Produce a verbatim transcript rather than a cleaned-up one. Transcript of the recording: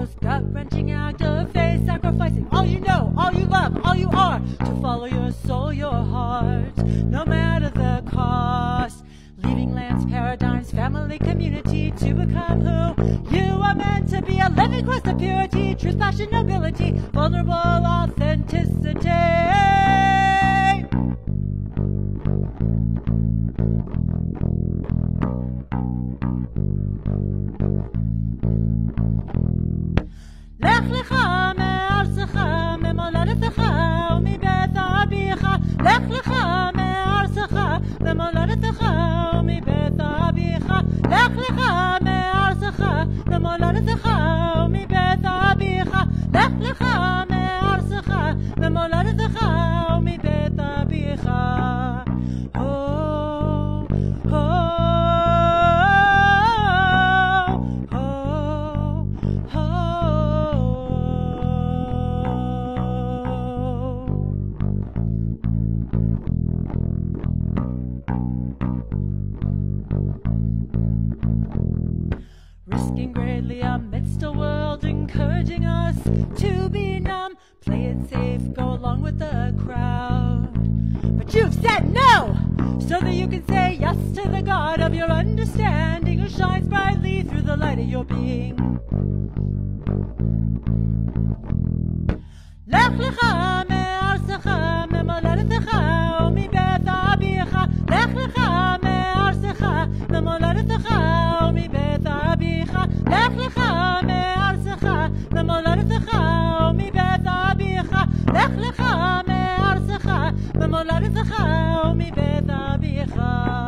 most gut-wrenching act of faith, sacrificing all you know, all you love, all you are, to follow your soul, your heart, no matter the cost. Leaving lands, paradigms, family, community, to become who you are meant to be. A living quest of purity, truth, passion, nobility, vulnerable authenticity. לך לך מארצך, ממולדתך ומבית אביך. לך לך מארצך, ממולדתך ומבית אביך. לך לך מארצך, ממולדתך ומבית אביך. לך לך מארצך, ממולדתך ומבית אביך. Risking greatly amidst a world encouraging us to be numb. Play it safe, go along with the crowd. But you've said no, so that you can say yes to the God of your understanding, who shines brightly through the light of your being. לך לך מארצך, ממולדתך ומבית אביך. לך לך מארצך, ממולדתך ומבית אביך. לך לך מארצך, ממולדתך ומבית אביך. לך לך מארצך, ממולדתך ומבית אביך.